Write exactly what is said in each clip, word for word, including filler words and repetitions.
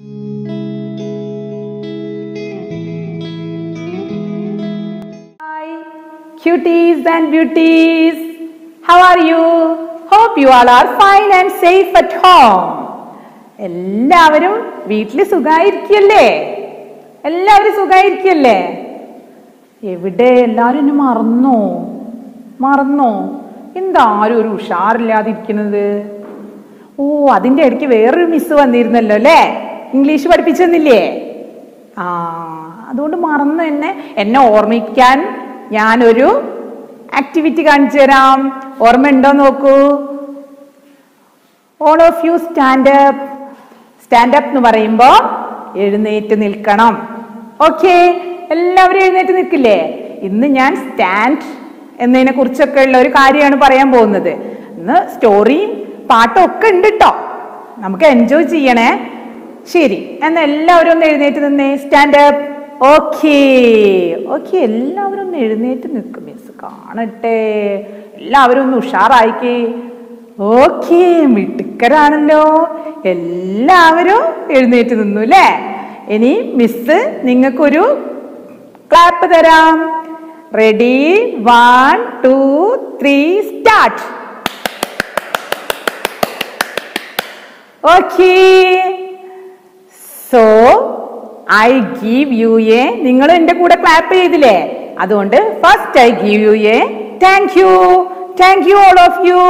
Hi, cuties and beauties. How are you? Hope you all are fine and safe at home. എല്ലാവരും വീട്ടിൽ സുഖായിരിക്കല്ലേ? എല്ലാവരും സുഖായിരിക്കല്ലേ? എവിടെ എല്ലാവരും എന്നെ മറന്നോ? മറന്നോ? എന്താ ആരും ഒരു ഉഷാറില്ലാതിരിക്കുന്നത്? ഓ, അതിൻ്റെ ഇടയ്ക്ക് വേറൊരു മിസ് വന്നിരുന്നല്ലോ അല്ലേ? ഇംഗ്ലീഷ് പഠിപ്പിച്ചെന്നില്ലേ? ആ, അതുകൊണ്ട് മറന്നു. എന്നെ എന്നെ ഓർമ്മിക്കാൻ ഞാനൊരു ആക്ടിവിറ്റി കാണിച്ചു തരാം. ഓർമ്മയുണ്ടോ നോക്കൂ. All of you stand up. Stand up എന്ന് പറയുമ്പോൾ എഴുന്നേറ്റ് നിൽക്കണം. ഓക്കെ, എല്ലാവരും എഴുന്നേറ്റ് നിൽക്കില്ലേ? ഇന്ന് ഞാൻ സ്റ്റാൻഡ് എന്നതിനെ കുറിച്ചൊക്കെ ഉള്ള ഒരു കാര്യമാണ് പറയാൻ പോകുന്നത്. ഇന്ന് സ്റ്റോറിയും പാട്ടും ഒക്കെ ഉണ്ട് കേട്ടോ. നമുക്ക് എൻജോയ് ചെയ്യണേ. ശരി, എന്നാൽ എല്ലാവരും ഒന്ന് എഴുന്നേറ്റ് നിന്നേ. Stand up. ഓക്കെ ഓക്കെ എല്ലാവരും ഒന്ന് എഴുന്നേറ്റ് നിൽക്കും. മിസ് കാണട്ടെ. എല്ലാവരും ഒന്ന് ഉഷാറായിക്കേ. ഓക്കെ, മിടുക്കരാണല്ലോ. എല്ലാവരും എഴുന്നേറ്റ് നിന്നു അല്ലേ? ഇനി മിസ് നിങ്ങൾക്കൊരു ക്ലാപ്പ് തരാം. Ready? One two three start. Okay, so I give you a. നിങ്ങൾ എൻ്റെ കൂടെ ക്ലാപ്പ് ചെയ്തില്ലേ? അതുകൊണ്ട് first I give you a thank you. Thank you all of you.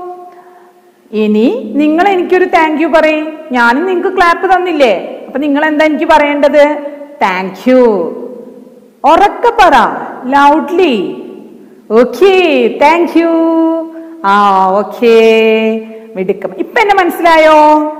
ഇനി നിങ്ങൾ എനിക്കൊരു താങ്ക് യു പറയും. ഞാനും നിങ്ങൾക്ക് ക്ലാപ്പ് തന്നില്ലേ? അപ്പൊ നിങ്ങൾ എന്താ എനിക്ക് പറയേണ്ടത്? Thank you. ഉറക്കെ പറ, ലൗഡ്ലി. Okay, thank you. ആ, ഓക്കെ, മിടുക്കം. ഇപ്പൊ എന്നെ മനസ്സിലായോ?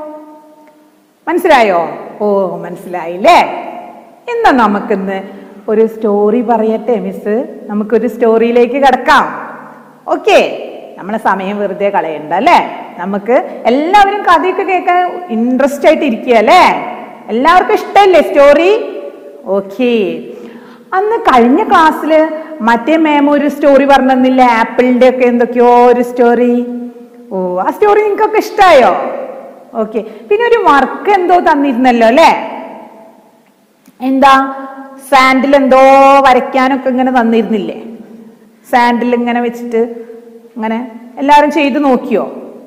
മനസ്സിലായോ? ഓ, മനസ്സിലായില്ലേ? എന്നാ നമുക്കിന്ന് ഒരു സ്റ്റോറി പറയട്ടെ മിസ്. നമുക്കൊരു സ്റ്റോറിയിലേക്ക് കിടക്കാം. ഓക്കെ, നമ്മളെ സമയം വെറുതെ കളയണ്ട അല്ലേ? നമുക്ക് എല്ലാവരും കഥയൊക്കെ കേൾക്കാൻ ഇൻട്രസ്റ്റ് ആയിട്ട് ഇരിക്കുക അല്ലേ? എല്ലാവർക്കും ഇഷ്ടമല്ലേ സ്റ്റോറി? ഓക്കെ, അന്ന് കഴിഞ്ഞ ക്ലാസ്സിൽ മറ്റേ മാം ഒരു സ്റ്റോറി പറഞ്ഞില്ല, ആപ്പിളിന്റെ ഒക്കെ എന്തൊക്കെയോ ഒരു സ്റ്റോറി. ഓ, ആ സ്റ്റോറി നിങ്ങൾക്കൊക്കെ ഇഷ്ടമായോ? ഓക്കെ, പിന്നെ ഒരു വർക്ക് എന്തോ തന്നിരുന്നല്ലോ അല്ലേ? എന്താ, സാൻഡിൽ എന്തോ വരയ്ക്കാനൊക്കെ ഇങ്ങനെ തന്നിരുന്നില്ലേ? സാൻഡിൽ ഇങ്ങനെ വെച്ചിട്ട് അങ്ങനെ എല്ലാവരും ചെയ്ത് നോക്കിയോ?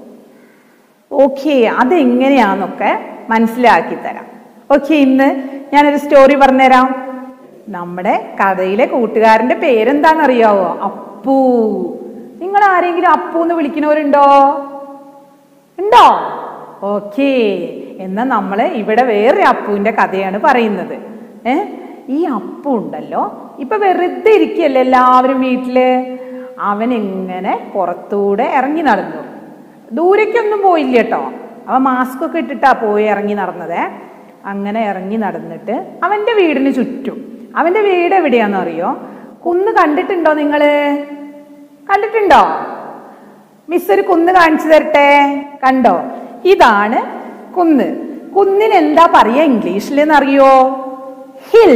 ഓക്കെ, അതെങ്ങനെയാന്നൊക്കെ മനസ്സിലാക്കി തരാം. ഓക്കെ, ഇന്ന് ഞാനൊരു സ്റ്റോറി പറഞ്ഞുതരാം. നമ്മുടെ കഥയിലെ കൂട്ടുകാരന്റെ പേരെന്താണെന്നറിയാവോ? അപ്പു. നിങ്ങൾ ആരെങ്കിലും അപ്പു എന്ന് വിളിക്കുന്നവരുണ്ടോ? ഉണ്ടോ? ഓക്കെ, എന്നാ നമ്മള് ഇവിടെ വേറെ അപ്പുവിന്റെ കഥയാണ് പറയുന്നത്. ഏ ഈ അപ്പു ഉണ്ടല്ലോ, ഇപ്പൊ വെറുതെ ഇരിക്കല്ലേ എല്ലാവരും വീട്ടില്. അവൻ എങ്ങനെ പുറത്തൂടെ ഇറങ്ങി നടന്നു. ദൂരേക്കൊന്നും പോയില്ല കേട്ടോ. അവൻ മാസ്ക് ഒക്കെ ഇട്ടിട്ടാ പോയി ഇറങ്ങി നടന്നതേ. അങ്ങനെ ഇറങ്ങി നടന്നിട്ട് അവന്റെ വീടിന് ചുറ്റും, അവന്റെ വീട് എവിടെയാന്ന് അറിയോ? കുന്ന് കണ്ടിട്ടുണ്ടോ നിങ്ങള്? കണ്ടിട്ടുണ്ടോ? മിസ് ഒരു കുന്ന് കാണിച്ചു തരട്ടെ. കണ്ടോ? ഇതാണ് കുന്ന്. കുന്നിന് എന്താ പറയാ ഇംഗ്ലീഷിലെന്ന് അറിയോ? ഹിൽ.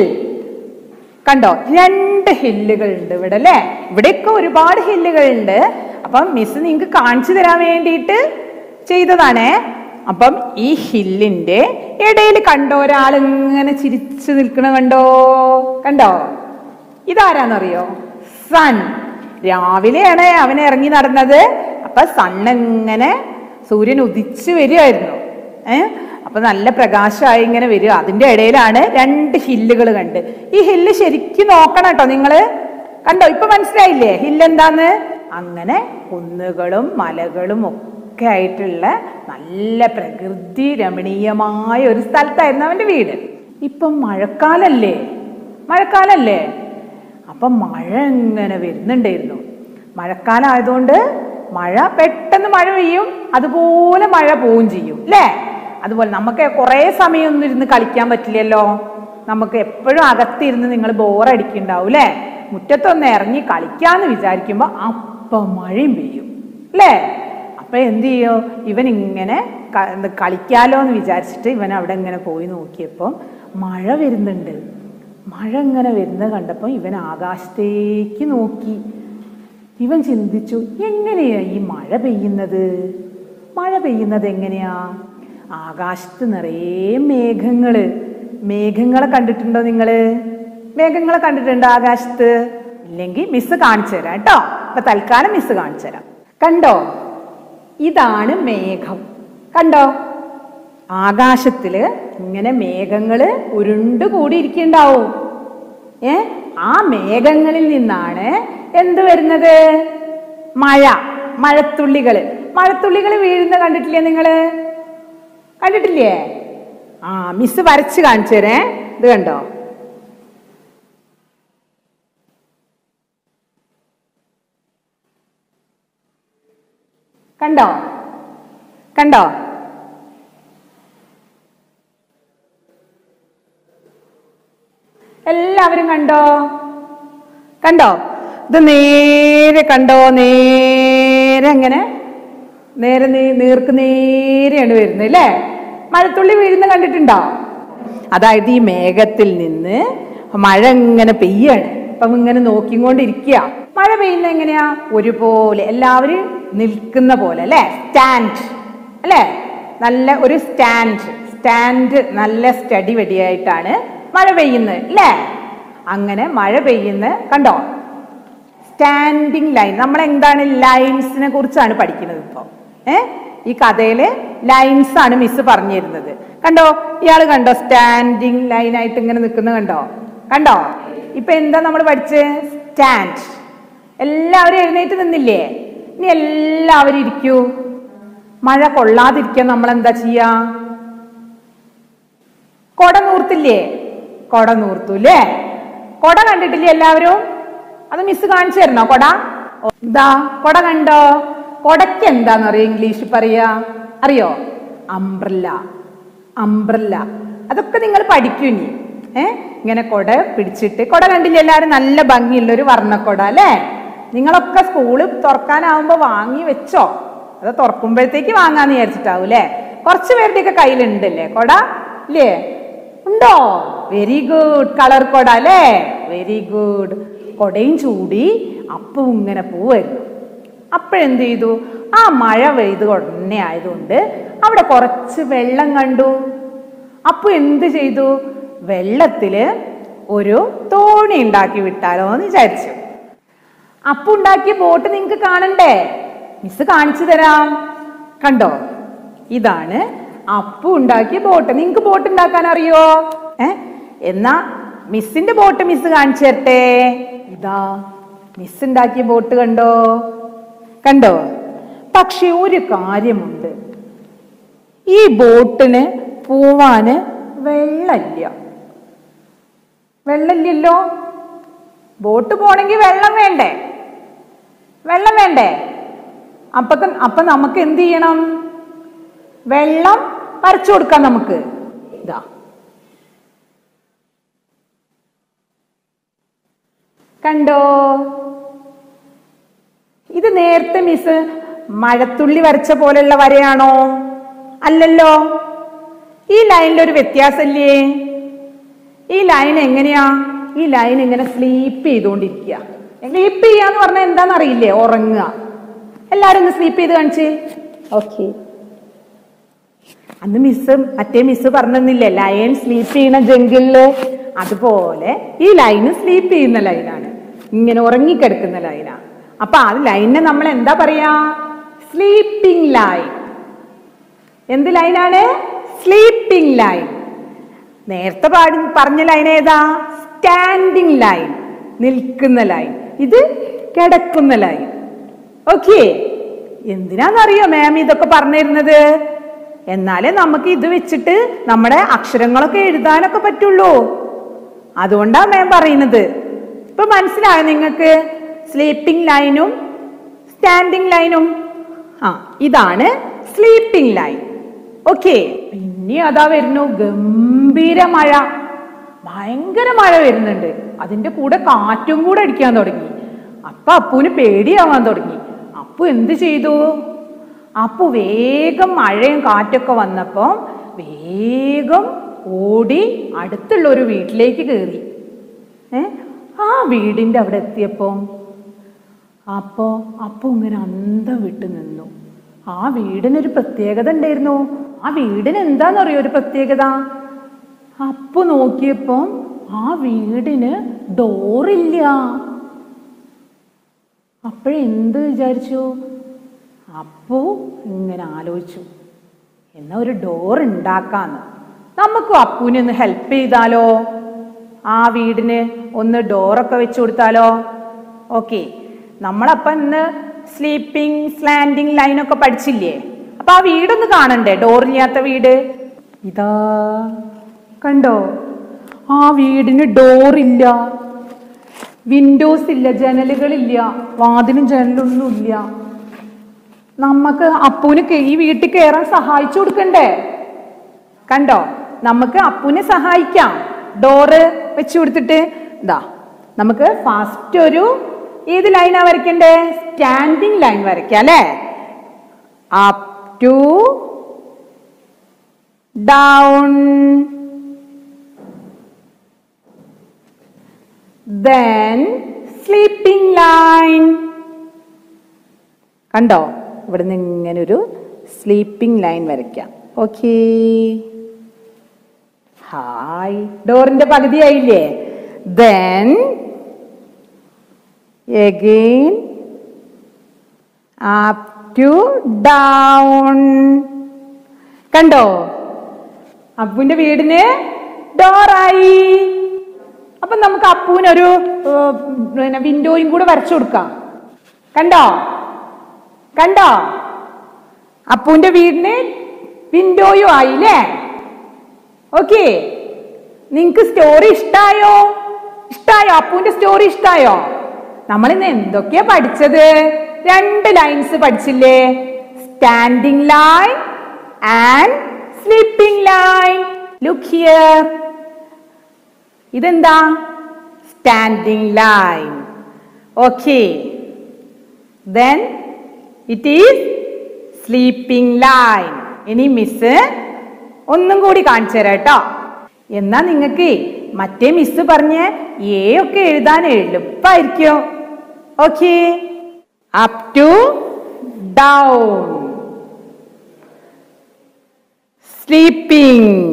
കണ്ടോ? രണ്ട് ഹില്ലുകൾ ഉണ്ട് ഇവിടെ അല്ലേ? ഇവിടെയൊക്കെ ഒരുപാട് ഹില്ലുകൾ ഉണ്ട്. അപ്പം മിസ് നിങ്ങൾക്ക് കാണിച്ചു തരാൻ വേണ്ടിയിട്ട് ചെയ്തതാണേ. അപ്പം ഈ ഹില്ലിന്റെ ഇടയിൽ കണ്ടോ ഒരാൾ ഇങ്ങനെ ചിരിച്ചു നിൽക്കണ? കണ്ടോ? കണ്ടോ? ഇതാരാന്നറിയോ? സൺ. രാവിലെയാണ് അവൻ ഇറങ്ങി നടന്നത്. അപ്പൊ സൺ ഇങ്ങനെ സൂര്യൻ ഉദിച്ചു വരികയായിരുന്നു. ഏഹ് അപ്പൊ നല്ല പ്രകാശമായി ഇങ്ങനെ വരിക. അതിന്റെ ഇടയിലാണ് രണ്ട് ഹില്ലുകൾ കണ്ട്. ഈ ഹില്ല് ശരിക്കും നോക്കണം കേട്ടോ നിങ്ങള്. കണ്ടോ? ഇപ്പൊ മനസ്സിലായില്ലേ ഹില്ല് എന്താന്ന്? അങ്ങനെ കുന്നുകളും മലകളും ഒക്കെ ആയിട്ടുള്ള നല്ല പ്രകൃതി രമണീയമായ ഒരു സ്ഥലത്തായിരുന്നു അവന്റെ വീട്. ഇപ്പം മഴക്കാലല്ലേ? മഴക്കാലല്ലേ? അപ്പൊ മഴ ഇങ്ങനെ വരുന്നുണ്ടായിരുന്നു. മഴക്കാലം ആയതുകൊണ്ട് മഴ പെട്ടെന്ന് മഴ പെയ്യും, അതുപോലെ മഴ പോവുകയും ചെയ്യും അല്ലേ? അതുപോലെ നമുക്ക് കുറെ സമയം ഒന്നും ഇരുന്ന് കളിക്കാൻ പറ്റില്ലല്ലോ. നമുക്ക് എപ്പോഴും അകത്തിരുന്ന് നിങ്ങൾ ബോറടിക്കുന്നുണ്ടാവും അല്ലേ? മുറ്റത്തൊന്ന് ഇറങ്ങി കളിക്കാന്ന് വിചാരിക്കുമ്പോ അപ്പം മഴയും പെയ്യും അല്ലേ? അപ്പൊ എന്ത് ചെയ്യോ? ഇവൻ ഇങ്ങനെ കളിക്കാലോ എന്ന് വിചാരിച്ചിട്ട് ഇവൻ അവിടെ ഇങ്ങനെ പോയി നോക്കിയപ്പോൾ മഴ വരുന്നുണ്ട്. മഴ ഇങ്ങനെ വരുന്നത് കണ്ടപ്പോൾ ഇവൻ ആകാശത്തേക്ക് നോക്കി. ഇവൻ ചിന്തിച്ചു, എങ്ങനെയാ ഈ മഴ പെയ്യുന്നത്? മഴ പെയ്യുന്നത് എങ്ങനെയാ? ആകാശത്ത് നിറയെ മേഘങ്ങള്. മേഘങ്ങളെ കണ്ടിട്ടുണ്ടോ നിങ്ങള്? മേഘങ്ങളെ കണ്ടിട്ടുണ്ടോ ആകാശത്ത്? ഇല്ലെങ്കിൽ മിസ് കാണിച്ചു തരാം കേട്ടോ. അപ്പൊ തൽക്കാലം മിസ് കാണിച്ചു തരാം. കണ്ടോ? ഇതാണ് മേഘം. കണ്ടോ? ആകാശത്തില് ഇങ്ങനെ മേഘങ്ങള് ഉരുണ്ടു കൂടിയിരിക്കുന്നുണ്ടാവും. ഏ ആ മേഘങ്ങളിൽ നിന്നാണ് എന്ത് വരുന്നത്? മഴ, മഴത്തുള്ളികള്. മഴത്തുള്ളികൾ വീഴുന്ന കണ്ടിട്ടില്ലേ നിങ്ങള്? കണ്ടിട്ടില്ലേ? ആ മിസ് വരച്ച് കാണിച്ചു തരേ. ഇത് കണ്ടോ? കണ്ടോ? കണ്ടോ? എല്ലാവരും കണ്ടോ? കണ്ടോ? ഇത് നേരെ കണ്ടോ? നേരെ അങ്ങനെ നേരെ നീർക്ക് നേരെയാണ് വരുന്നത് അല്ലേ? മഴത്തുള്ളി വീഴുന്ന കണ്ടിട്ടുണ്ടോ? അതായത് ഈ മേഘത്തിൽ നിന്ന് മഴ ഇങ്ങനെ പെയ്യാണ്. അപ്പം ഇങ്ങനെ നോക്കിക്കൊണ്ടിരിക്കുക. മഴ പെയ്യുന്ന എങ്ങനെയാ? ഒരുപോലെ എല്ലാവരും നിൽക്കുന്ന പോലെ അല്ലെ? സ്റ്റാൻഡ് അല്ലെ? നല്ല ഒരു സ്റ്റാൻഡ് സ്റ്റാൻഡ് നല്ല സ്റ്റഡി വെടിയായിട്ടാണ് മഴ പെയ്യുന്നത് അല്ലേ? അങ്ങനെ മഴ പെയ്യുന്ന കണ്ടോ? Standing line. നമ്മൾ എന്താണ് ലൈൻസിനെ കുറിച്ചാണ് പഠിക്കുന്നത് ഇപ്പൊ. ഏ ഈ കഥയില് ലൈൻസ് ആണ് മിസ് പറഞ്ഞു തരുന്നത്. കണ്ടോ? ഇയാള് കണ്ടോ? സ്റ്റാൻഡിങ് ലൈൻ ആയിട്ട് ഇങ്ങനെ നിൽക്കുന്ന കണ്ടോ? കണ്ടോ? ഇപ്പൊ എന്താ നമ്മൾ പഠിച്ചത്? സ്റ്റാൻഡ്. എല്ലാവരും എഴുന്നേറ്റ് നിന്നില്ലേ? ഇനി എല്ലാവരും ഇരിക്കൂ. മഴ കൊള്ളാതിരിക്കാൻ നമ്മൾ എന്താ ചെയ്യാ? കൊട നൂർത്തില്ലേ? കൊട നൂർത്തു അല്ലേ? കൊട കണ്ടിട്ടില്ലേ എല്ലാവരും? അത് മിസ് കാണിച്ചു തരണോ കൊട? ഇതാ കൊട കണ്ടോ? കൊടയ്ക്ക് എന്താന്ന് അറിയോ ഇംഗ്ലീഷ് പറയാ? അറിയോ? അംബ്രല്ല. അംബ്രല്ല. അതൊക്കെ നിങ്ങൾ പഠിക്കൂ ഇനി. ഏ ഇങ്ങനെ കൊട പിടിച്ചിട്ട് കൊട കണ്ടില്ലേ എല്ലാവരും? നല്ല ഭംഗിയുള്ള ഒരു വർണ്ണക്കൊട അല്ലേ? നിങ്ങളൊക്കെ സ്കൂള് തുറക്കാനാവുമ്പോ വാങ്ങി വെച്ചോ? അത് തുറക്കുമ്പോഴത്തേക്ക് വാങ്ങാന്ന് വിചാരിച്ചിട്ടാവും അല്ലേ? കുറച്ചു പേരുടെയൊക്കെ കയ്യിലുണ്ടല്ലേ കൊട? ഇല്ലേ? ഉണ്ടോ? Very good. കളർ കൊട അല്ലേ? Very good. കൊടയും ചൂടി അപ്പു ഇങ്ങനെ പോവായിരുന്നു. അപ്പോഴെന്ത് ചെയ്തു? ആ മഴ പെയ്ത് ഉടനെ ആയതുകൊണ്ട് അവിടെ കുറച്ച് വെള്ളം കണ്ടു. അപ്പു എന്ത് ചെയ്തു? വെള്ളത്തില് ഒരു തോണി ഉണ്ടാക്കി വിട്ടാലോ എന്ന് വിചാരിച്ചു. അപ്പു ഉണ്ടാക്കിയ ബോട്ട് നിങ്ങക്ക് കാണണ്ടേ? മിസ് കാണിച്ചു തരാം. കണ്ടോ? ഇതാണ് അപ്പു ഉണ്ടാക്കിയ ബോട്ട്. നിങ്ങക്ക് ബോട്ട് ഉണ്ടാക്കാൻ അറിയോ? ഏ എന്നാ മിസ്സിന്റെ ബോട്ട് മിസ് കാണിച്ചു തരട്ടെ. ഇതാ മിസ് ഉണ്ടാക്കിയ ബോട്ട്. കണ്ടോ? കണ്ടോ? പക്ഷെ ഒരു കാര്യമുണ്ട്. ഈ ബോട്ടിന് പോവാന് വെള്ളമില്ല. വെള്ളമില്ലല്ലോ. ബോട്ട് പോണെങ്കിൽ വെള്ളം വേണ്ടേ? വെള്ളം വേണ്ടേ? അപ്പൊ അപ്പൊ നമുക്ക് എന്ത് ചെയ്യണം? വെള്ളം വരച്ചു കൊടുക്കാം നമുക്ക്. ഇതാ കണ്ടോ? ഇത് നേരത്തെ മിസ് മഴത്തുള്ളി വരച്ച പോലെയുള്ള വരയാണോ? അല്ലല്ലോ. ഈ ലൈനിൽ ഒരു വ്യത്യാസമില്ലേ? ഈ ലൈൻ എങ്ങനെയാ? ഈ ലൈൻ ഇങ്ങനെ സ്ലീപ്പ് ചെയ്തുകൊണ്ടിരിക്കുക. സ്ലീപ്പ് ചെയ്യാന്ന് പറഞ്ഞാൽ എന്താന്ന് അറിയില്ലേ? ഉറങ്ങുക. എല്ലാരും ഒന്ന് സ്ലീപ്പ് ചെയ്ത് കാണിച്ച്. ഓക്കെ. അന്ന് മിസ് മറ്റേ മിസ് പറഞ്ഞില്ലേ ലയൺ സ്ലീപ്പ് ചെയ്യുന്ന ജംഗിളില്? അതുപോലെ ഈ ലൈന് സ്ലീപ്പ് ചെയ്യുന്ന ലൈനാണ്. ഇങ്ങനെ ഉറങ്ങിക്കിടക്കുന്ന ലൈനാ. അപ്പൊ ആ ലൈനിനെ നമ്മൾ എന്താ പറയാ? Sleeping line. എന്ത് ലൈനാണ്? Sleeping line. നേരത്തെ പാടി പറഞ്ഞ ലൈൻ ഏതാ? സ്റ്റാൻഡിങ് ലൈൻ, നിൽക്കുന്ന ലൈൻ. ഇത് കിടക്കുന്ന ലൈൻ. ഓക്കെ. എന്തിനാന്നറിയോ മാം ഇതൊക്കെ പറഞ്ഞിരുന്നത്? എന്നാലേ നമുക്ക് ഇത് വെച്ചിട്ട് നമ്മുടെ അക്ഷരങ്ങളൊക്കെ എഴുതാനൊക്കെ പറ്റുള്ളൂ. അതുകൊണ്ടാ മാം പറയുന്നത്. ഇപ്പൊ മനസ്സിലായോ നിങ്ങൾക്ക്? സ്ലീപ്പിംഗ് ലൈനും സ്റ്റാൻഡിംഗ് ലൈനും. ആ ഇതാണ് സ്ലീപ്പിംഗ് ലൈൻ. ഓക്കെ. പിന്നെ അതാ വരുന്നു ഗംഭീര മഴ. ഭയങ്കര മഴ വരുന്നുണ്ട്. അതിന്റെ കൂടെ കാറ്റും കൂടെ അടിക്കാൻ തുടങ്ങി. അപ്പൊ അപ്പുവിന് പേടിയാവാൻ തുടങ്ങി. അപ്പു എന്ത് ചെയ്തു? അപ്പു വേഗം മഴയും കാറ്റൊക്കെ വന്നപ്പോ വേഗം ഓടി അടുത്തുള്ള ഒരു വീട്ടിലേക്ക് കയറി. ഏ ആ വീടിന്റെ അവിടെ എത്തിയപ്പോ അപ്പോ അപ്പു ഇങ്ങനെ അന്തം വിട്ടു നിന്നു. ആ വീടിനൊരു പ്രത്യേകത ഉണ്ടായിരുന്നു. ആ വീടിന് എന്താണെന്നറിയോ ഒരു പ്രത്യേകത? അപ്പു നോക്കിയപ്പം ആ വീടിന് ഡോറില്ല. അപ്പോഴെന്ത് വിചാരിച്ചു? അപ്പു ഇങ്ങനെ ആലോചിച്ചു, എന്നാ ഒരു ഡോർ ഉണ്ടാക്കാന്ന്. നമുക്കും അപ്പുവിനെ ഒന്ന് ഹെൽപ്പ് ചെയ്താലോ? ആ വീടിന് ഒന്ന് ഡോറൊക്കെ വെച്ചു കൊടുത്താലോ? ഓക്കെ, നമ്മളപ്പം ഇന്ന് സ്ലീപ്പിംഗ് സ്ലാൻഡിങ് ലൈനൊക്കെ പഠിച്ചില്ലേ? അപ്പൊ ആ വീടൊന്ന് കാണണ്ടേ? ഡോറില്ലാത്ത വീട് ഇതാ, കണ്ടോ? ആ വീടിന് ഡോറില്ല, വിൻഡോസ് ഇല്ല, ജനലുകളില്ല, വാതിലും ജനലൊന്നും ഇല്ല. നമുക്ക് അപ്പുവിന് ഈ വീട്ടിൽ കയറാൻ സഹായിച്ചു കൊടുക്കണ്ടേ? കണ്ടോ? നമുക്ക് അപ്പുവിനെ സഹായിക്കാം ഡോറ് വെച്ചു കൊടുത്തിട്ട്. ഇതാ, നമുക്ക് ഫസ്റ്റ് ഒരു ഏത് ലൈനാ വരയ്ക്കണ്ടേ? സ്റ്റാൻഡിങ് ലൈൻ വരയ്ക്കാം അല്ലേ? Up to down, then sleeping line. കണ്ടോ? ഇവിടുന്ന് ഇങ്ങനെ ഒരു സ്ലീപ്പിംഗ് ലൈൻ വരയ്ക്കാം. ഓക്കേ, ഹായ്, ഡോറിന്റെ പകുതിയായില്ലേ? then again up to down. കണ്ടോ? അപ്പുവിന്റെ വീടിന് ഡോറായി. അപ്പൊ നമുക്ക് അപ്പുവിനൊരു പിന്നെ വിൻഡോയും കൂടെ വരച്ചു കൊടുക്കാം. കണ്ടോ? കണ്ടോ? അപ്പുവിന്റെ വീടിന് വിൻഡോയും ആയില്ലേ? ഓക്കെ, നിങ്ങക്ക് സ്റ്റോറി ഇഷ്ടായോ? ഇഷ്ടായോ? അപ്പുവിന്റെ സ്റ്റോറി ഇഷ്ടായോ? നമ്മൾ ഇന്ന് എന്തൊക്കെയാ പഠിച്ചത്? രണ്ട് ലൈൻസ് പഠിച്ചില്ലേ? Standing line and sleeping line. Look here, ഇതെന്താ? Standing line. Okay, then it is sleeping line. ഇനി മിസ് ഒന്നും കൂടി കാണിച്ചു തരാം കേട്ടോ. എന്നാ നിങ്ങൾക്ക് മറ്റേ മിസ് പറഞ്ഞ എ ഒക്കെ എഴുതാൻ എളുപ്പമായിരിക്കും. Okay, up to down, sleeping.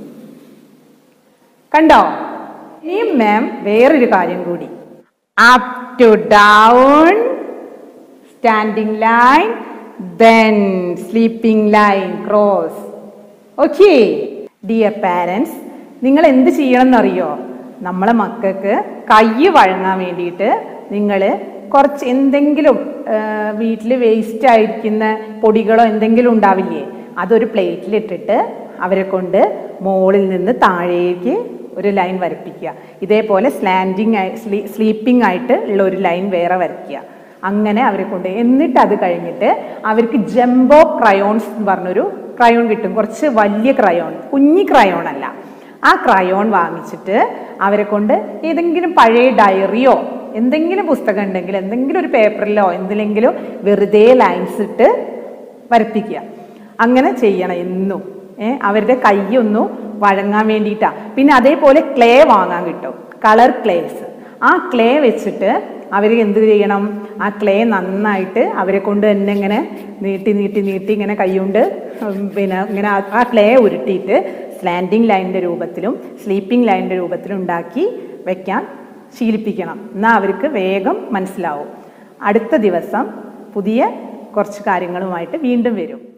കണ്ടോ? ഇനി മാം വേറൊരു കാര്യം കൂടി. Up to down, standing line, then sleeping line cross. Okay dear parents, നിങ്ങൾ എന്ത് ചെയ്യണം എന്നറിയോ? നമ്മളെ മക്കൾക്ക് കൈ വഴങ്ങാൻ വേണ്ടിയിട്ട് നിങ്ങൾ കുറച്ച് എന്തെങ്കിലും വീട്ടിൽ വേസ്റ്റ് ആയിരിക്കുന്ന പൊടികളോ എന്തെങ്കിലും ഉണ്ടാവില്ലേ, അതൊരു പ്ലേറ്റിലിട്ടിട്ട് അവരെ കൊണ്ട് മുകളിൽ നിന്ന് താഴേക്ക് ഒരു ലൈൻ വരപ്പിക്കുക. ഇതേപോലെ സ്ലാൻഡിങ് ആയി സ്ലീപ്പിംഗ് ആയിട്ട് ഉള്ള ഒരു ലൈൻ വേറെ വരയ്ക്കുക. അങ്ങനെ അവരെ കൊണ്ട്, എന്നിട്ട് അത് കഴിഞ്ഞിട്ട് അവർക്ക് ജംബോ ക്രയോൺസ് എന്ന് പറഞ്ഞൊരു ക്രയോൺ കിട്ടും. കുറച്ച് വലിയ ക്രയോൺ, കുഞ്ഞി ക്രയോൺ അല്ല. ആ ക്രയോൺ വാങ്ങിച്ചിട്ട് അവരെ കൊണ്ട് ഏതെങ്കിലും പഴയ ഡയറിയോ എന്തെങ്കിലും പുസ്തകം ഉണ്ടെങ്കിൽ എന്തെങ്കിലും ഒരു പേപ്പറിലോ എന്തിലെങ്കിലും വെറുതെ ലൈൻസ് ഇട്ട് വരപ്പിക്കുക. അങ്ങനെ ചെയ്യണം എന്നും. ഏഹ് അവരുടെ കൈയൊന്നു വഴങ്ങാൻ വേണ്ടിയിട്ടാ. പിന്നെ അതേപോലെ ക്ലേ വാങ്ങാൻ കിട്ടും, കളർ ക്ലേസ്. ആ ക്ലേ വെച്ചിട്ട് അവർ എന്ത് ചെയ്യണം? ആ ക്ലേ നന്നായിട്ട് അവരെ കൊണ്ട് തന്നെ ഇങ്ങനെ നീട്ടി നീട്ടി നീട്ടി ഇങ്ങനെ കൈകൊണ്ട് പിന്നെ ഇങ്ങനെ ആ ക്ലേ ഉരുട്ടിയിട്ട് സ്ലാൻഡിങ് ലൈനിൻ്റെ രൂപത്തിലും സ്ലീപ്പിംഗ് ലൈനിൻ്റെ രൂപത്തിലും ഉണ്ടാക്കി വെക്കാൻ ശീലിപ്പിക്കണം. എന്നാൽ അവർക്ക് വേഗം മനസ്സിലാവും. അടുത്ത ദിവസം പുതിയ കുറച്ച് കാര്യങ്ങളുമായിട്ട് വീണ്ടും വരും.